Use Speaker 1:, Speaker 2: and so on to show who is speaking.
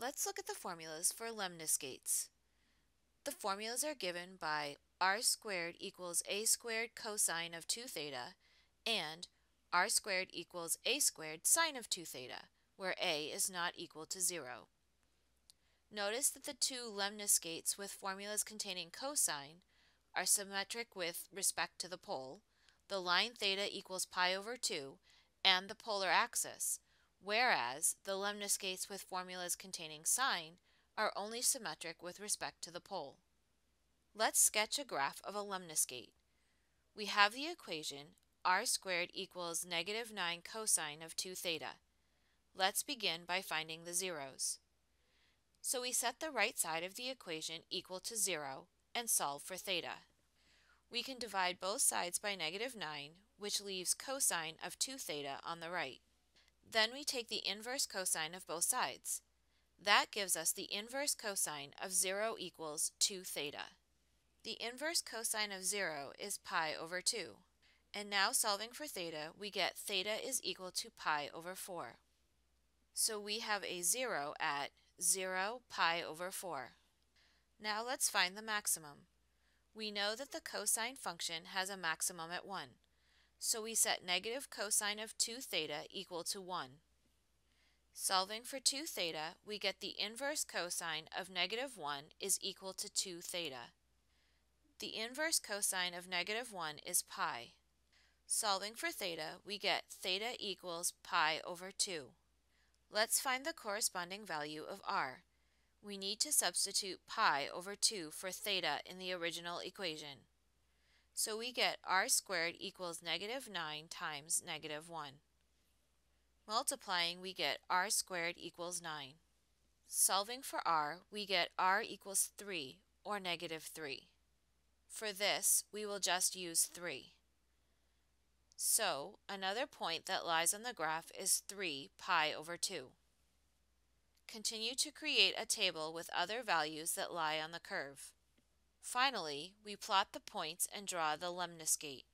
Speaker 1: Let's look at the formulas for lemniscates. The formulas are given by r squared equals a squared cosine of 2 theta and r squared equals a squared sine of 2 theta, where a is not equal to 0. Notice that the two lemniscates with formulas containing cosine are symmetric with respect to the pole, the line theta equals pi over 2, and the polar axis, whereas the lemniscates with formulas containing sine are only symmetric with respect to the pole. Let's sketch a graph of a lemniscate. We have the equation r squared equals negative 9 cosine of 2 theta. Let's begin by finding the zeros. So we set the right side of the equation equal to 0 and solve for theta. We can divide both sides by negative 9, which leaves cosine of 2 theta on the right. Then we take the inverse cosine of both sides. That gives us the inverse cosine of 0 equals 2 theta. The inverse cosine of 0 is pi over 2. And now solving for theta, we get theta is equal to pi over 4. So we have a 0 at 0 pi over 4. Now let's find the maximum. We know that the cosine function has a maximum at 1, so we set negative cosine of 2 theta equal to 1. Solving for 2 theta, we get the inverse cosine of negative 1 is equal to 2 theta. The inverse cosine of negative 1 is pi. Solving for theta, we get theta equals pi over 2. Let's find the corresponding value of r. We need to substitute pi over 2 for theta in the original equation. So we get r squared equals negative 9 times negative 1. Multiplying, we get r squared equals 9. Solving for r, we get r equals 3, or negative 3. For this, we will just use 3. So, another point that lies on the graph is 3 pi over 2. Continue to create a table with other values that lie on the curve. Finally, we plot the points and draw the lemniscate.